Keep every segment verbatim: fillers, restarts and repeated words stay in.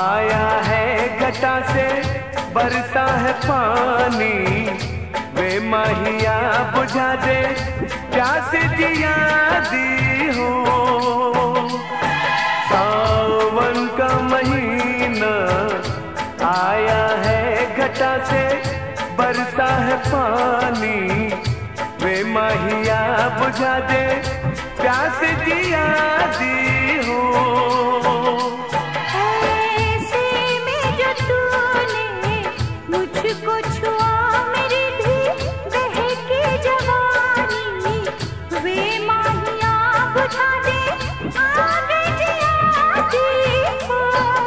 आया है घटा से बरसा है पानी, वे माहिया बुझा दे प्यास जिया दी हो। सावन का महीना आया है घटा से बरसा है पानी, वे माहिया बुझा दे प्यास जिया दी हो। ऐसे में जो तूने मुझको छुआ, मेरी भी बहकी जवानी, वे माहिया बुझा दे आग जिया दी हो।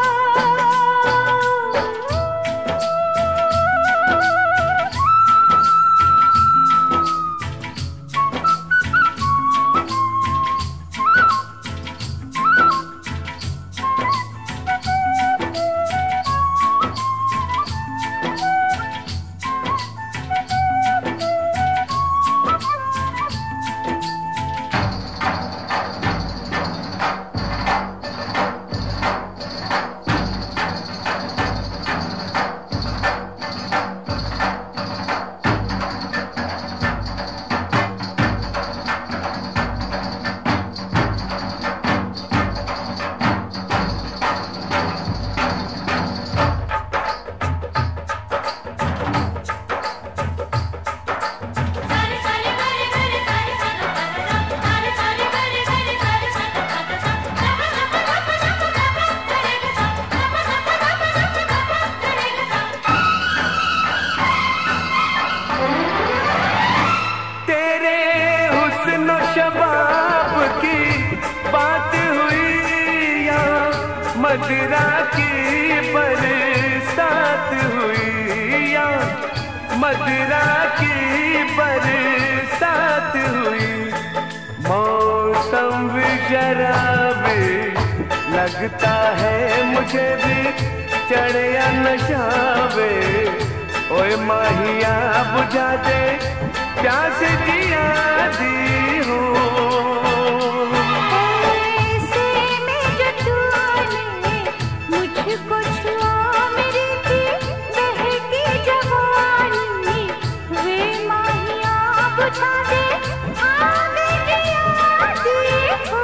शबाब की बात हुई या मदिरा की बरसात हुई, या मदिरा की बरसात हुई। मौसम भी शराबी लगता है मुझे भी, चढ़े या नशावे ओए माहिया बुझा दे प्यास जिया दी हो। ऐसे में जो तूने मुझको छुआ, मेरी भी बहकी जवानी, वे माहिया बुझा दे आग जिया दी हो।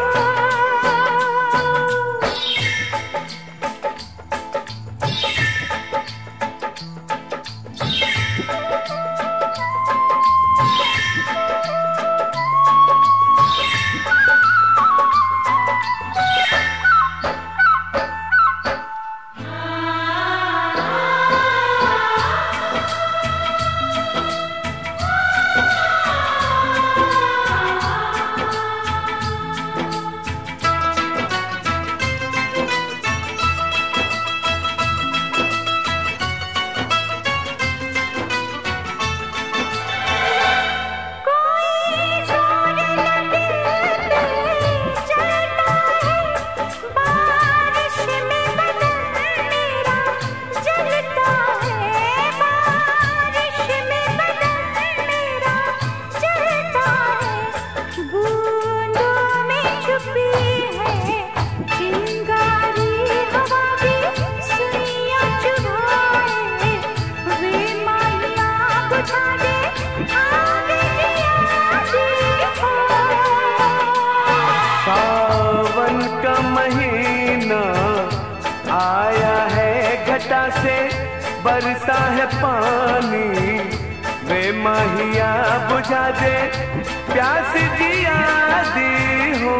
सावन का महीना आया है घटा से बरसा है पानी, वे माहिया बुझा दे प्यास जिया दी हो।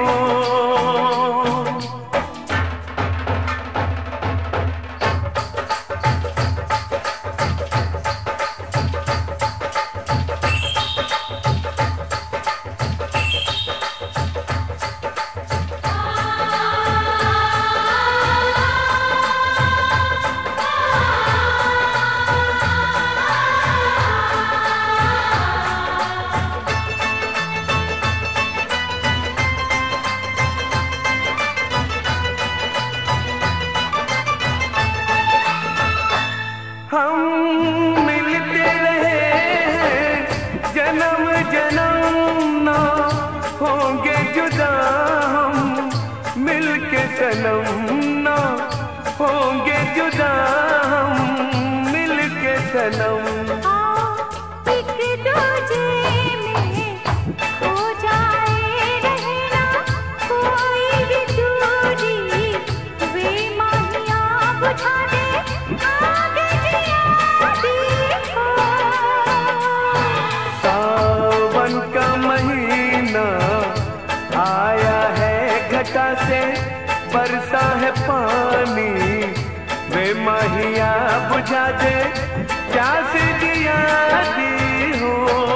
हम मिलते रहे हैं जन्म जन्म, ना होंगे जुदा हम मिलके सनम, ना होंगे होंगे जुदा हम मिल के सनम। से बरसा है पानी वे माहिया बुझा दे प्यास दिया दी हो।